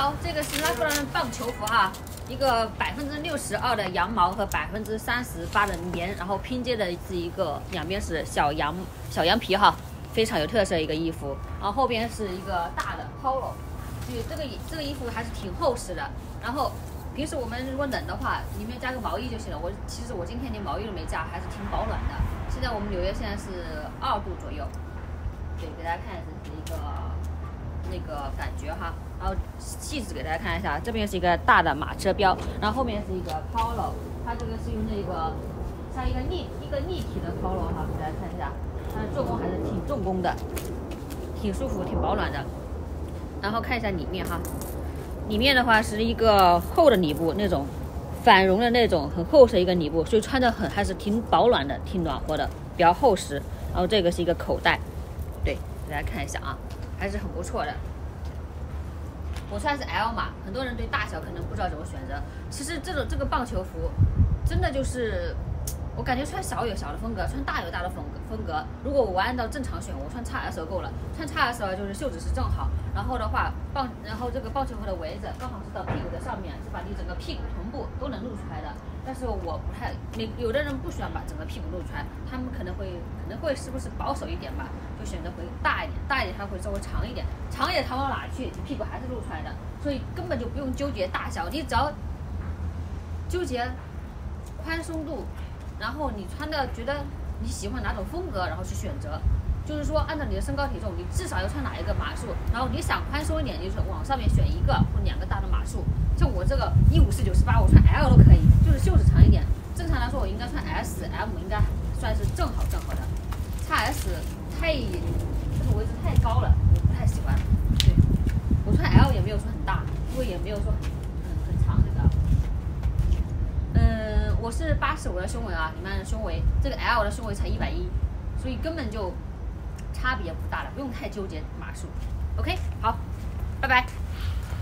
好，这个是拉夫兰棒球服哈，一个62%的羊毛和38%的棉，然后拼接的是一个两边是小羊皮哈，非常有特色一个衣服。然后后边是一个大的 polo， 就这个衣服还是挺厚实的。然后平时我们如果冷的话，里面加个毛衣就行了。其实我今天连毛衣都没加，还是挺保暖的。现在我们纽约现在是2度左右，对，给大家看一下这是一个那个感觉哈。然后细致给大家看一下，这边是一个大的马车标，然后后面是一个 polo， 它这个是用那个像一个立体的 polo 哈，给大家看一下，它的做工还是挺重工的，挺舒服，挺保暖的。然后看一下里面哈，里面的话是一个厚的里布，那种反绒的那种很厚实的一个里布，所以穿着还是挺保暖的，挺暖和的，比较厚实。然后这个是一个口袋，对，给大家看一下啊，还是很不错的。我穿的是 L 码，很多人对大小可能不知道怎么选择。其实这个棒球服，真的就是我感觉穿小有小的风格，穿大有大的风格。如果我按照正常选，我穿 XS 够了。穿 XS 就是袖子是正好，然后的话然后这个棒球服的围子刚好是到屁股的上面，是把你整个屁股臀部都能露出来的。但是我不太，有的人不喜欢把整个屁股露出来，他们可能会是不是保守一点吧，就选择会大一点它会稍微长一点，长也长到哪去，你屁股还是露出来的，所以根本就不用纠结大小，你只要纠结宽松度，然后你穿的觉得你喜欢哪种风格，然后去选择。就是说，按照你的身高体重，你至少要穿哪一个码数，然后你想宽松一点，就是往上面选一个或2个大的码数。像我这个154/98，我穿 L 都可以，就是袖子长一点。正常来说，我应该穿 S、M， 应该算是正好的。XS 这个位置太高了，我不太喜欢。对，我穿 L 也没有说很大，因为也没有说很长这个。我是85的胸围啊，你们的胸围，这个 L 的胸围才110，所以根本就差别不大了，不用太纠结码数。OK， 好，拜拜。